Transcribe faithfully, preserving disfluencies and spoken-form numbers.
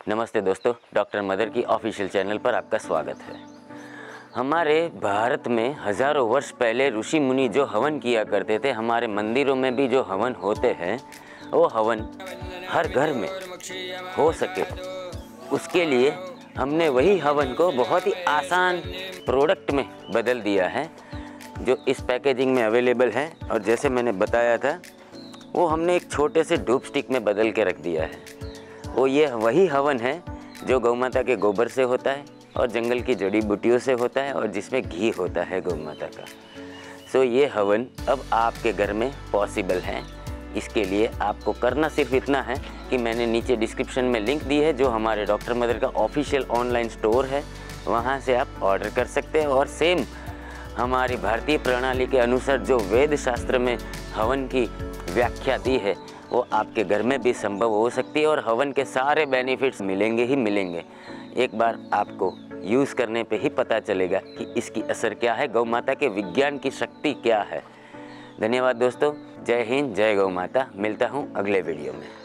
नमस्ते दोस्तों, doctor mother की ऑफिशियल चैनल पर आपका स्वागत है। हमारे भारत में हजारों वर्ष पहले ऋषि मुनि जो हवन किया करते थे, हमारे मंदिरों में भी जो हवन होते हैं वो हवन हर घर में हो सके, उसके लिए हमने वही हवन को बहुत ही आसान प्रोडक्ट में बदल दिया है जो इस पैकेजिंग में अवेलेबल है। और जैसे मैंने बताया था वो हमने एक छोटे से धूप स्टिक में बदल के रख दिया है। वो ये वही हवन है जो गौ माता के गोबर से होता है और जंगल की जड़ी बूटियों से होता है और जिसमें घी होता है गौ माता का। सो ये हवन अब आपके घर में पॉसिबल है। इसके लिए आपको करना सिर्फ इतना है कि मैंने नीचे डिस्क्रिप्शन में लिंक दी है जो हमारे डॉक्टर मदर का ऑफिशियल ऑनलाइन स्टोर है, वहाँ से आप ऑर्डर कर सकते हैं। और सेम हमारी भारतीय प्रणाली के अनुसार जो वेद शास्त्र में हवन की व्याख्या दी है वो आपके घर में भी संभव हो सकती है और हवन के सारे बेनिफिट्स मिलेंगे ही मिलेंगे। एक बार आपको यूज़ करने पे ही पता चलेगा कि इसकी असर क्या है, गौ माता के विज्ञान की शक्ति क्या है। धन्यवाद दोस्तों, जय हिंद, जय गौ माता। मिलता हूँ अगले वीडियो में।